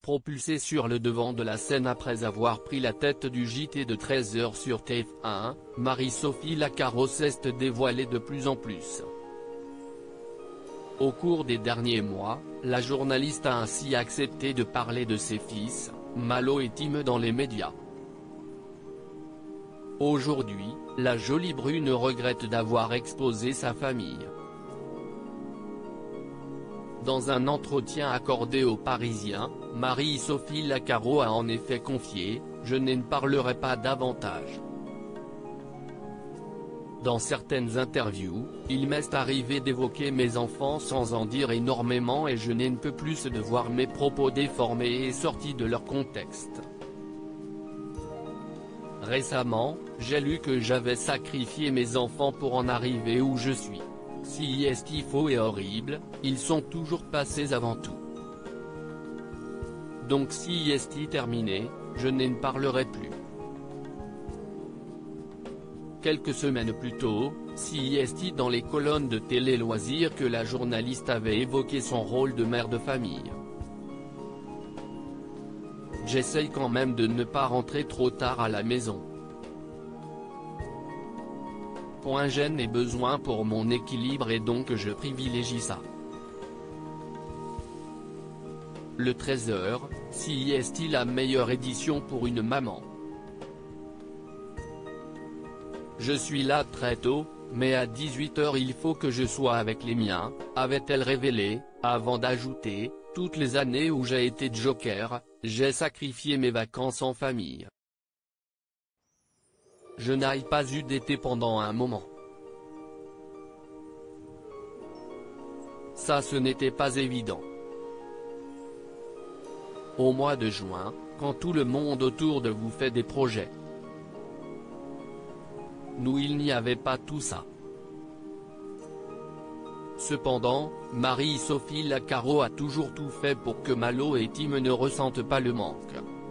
Propulsée sur le devant de la scène après avoir pris la tête du JT de 13h sur TF1, Marie-Sophie Lacaro s'est dévoilée de plus en plus. Au cours des derniers mois, la journaliste a ainsi accepté de parler de ses fils, Malo et Tim dans les médias. Aujourd'hui, la jolie brune regrette d'avoir exposé sa famille. Dans un entretien accordé aux Parisiens, Marie-Sophie Lacaro a en effet confié « Je ne parlerai pas davantage ». Dans certaines interviews, il m'est arrivé d'évoquer mes enfants sans en dire énormément et je n'en peux plus de voir mes propos déformés et sortis de leur contexte. Récemment, j'ai lu que j'avais sacrifié mes enfants pour en arriver où je suis. Si est faux et horrible, ils sont toujours passés avant tout. Donc si est terminé, je n'en parlerai plus. Quelques semaines plus tôt, si est dans les colonnes de Télé Loisirs que la journaliste avait évoqué son rôle de mère de famille. J'essaye quand même de ne pas rentrer trop tard à la maison. J'en ai besoin pour mon équilibre et donc je privilégie ça. Le 13h, si est la meilleure édition pour une maman. Je suis là très tôt, mais à 18h il faut que je sois avec les miens, avait-elle révélé, avant d'ajouter, toutes les années où j'ai été joker, j'ai sacrifié mes vacances en famille. Je n'ai pas eu d'été pendant un moment. Ça ce n'était pas évident. Au mois de juin, quand tout le monde autour de vous fait des projets. Nous il n'y avait pas tout ça. Cependant, Marie-Sophie Lacaro a toujours tout fait pour que Malo et Tim ne ressentent pas le manque.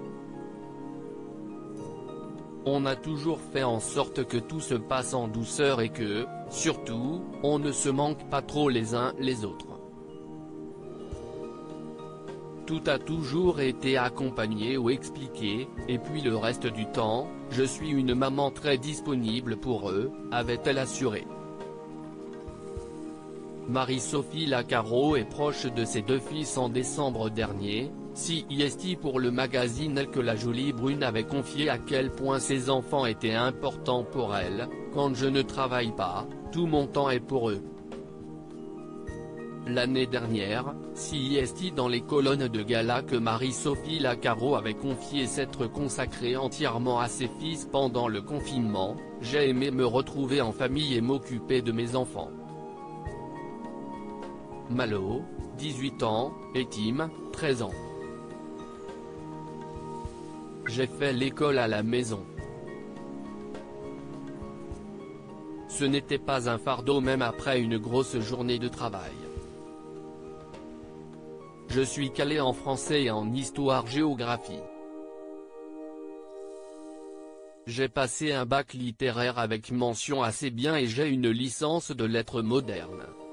On a toujours fait en sorte que tout se passe en douceur et que, surtout, on ne se manque pas trop les uns les autres. Tout a toujours été accompagné ou expliqué, et puis le reste du temps, je suis une maman très disponible pour eux, avait-elle assuré. Marie-Sophie Lacaro est proche de ses deux fils en décembre dernier, si est pour le magazine que la jolie brune avait confié à quel point ses enfants étaient importants pour elle, quand je ne travaille pas, tout mon temps est pour eux. L'année dernière, si est dans les colonnes de gala que Marie-Sophie Lacaro avait confié s'être consacrée entièrement à ses fils pendant le confinement, j'ai aimé me retrouver en famille et m'occuper de mes enfants. Malo, 18 ans, et Tim, 13 ans. J'ai fait l'école à la maison. Ce n'était pas un fardeau même après une grosse journée de travail. Je suis calé en français et en histoire-géographie. J'ai passé un bac littéraire avec mention assez bien et j'ai une licence de lettres modernes.